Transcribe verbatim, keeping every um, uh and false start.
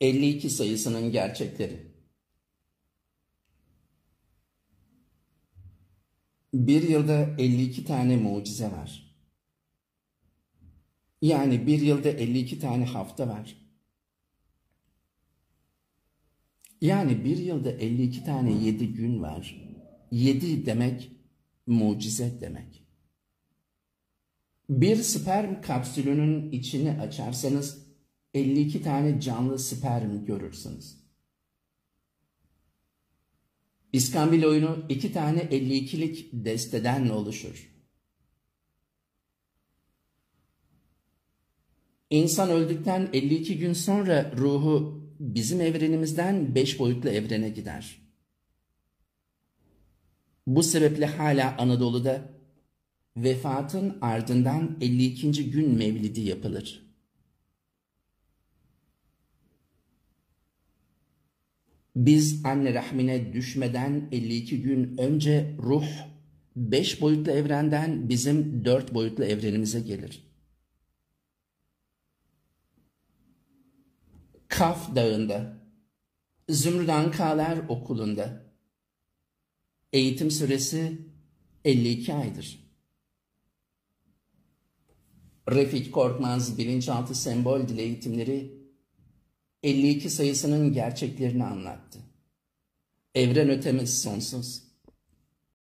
elli iki sayısının gerçekleri. Bir yılda elli iki tane mucize var. Yani bir yılda elli iki tane hafta var. Yani bir yılda elli iki tane yedi gün var. yedi demek mucize demek. Bir sperm kapsülünün içini açarsanız elli iki tane canlı sperm görürsünüz. İskambil oyunu iki tane elli ikilik desteden oluşur. İnsan öldükten elli iki gün sonra ruhu bizim evrenimizden beş boyutlu evrene gider. Bu sebeple hala Anadolu'da vefatın ardından elli ikinci gün mevlidi yapılır. Biz anne rahmine düşmeden elli iki gün önce ruh beş boyutlu evrenden bizim dört boyutlu evrenimize gelir. Kaf Dağı'nda, Zümrüt Ankalar Okulu'nda eğitim süresi elli iki aydır. Refik Korkmaz bilinçaltı sembol dil eğitimleri elli iki sayısının gerçeklerini anlattı. Evren ötemiz sonsuz.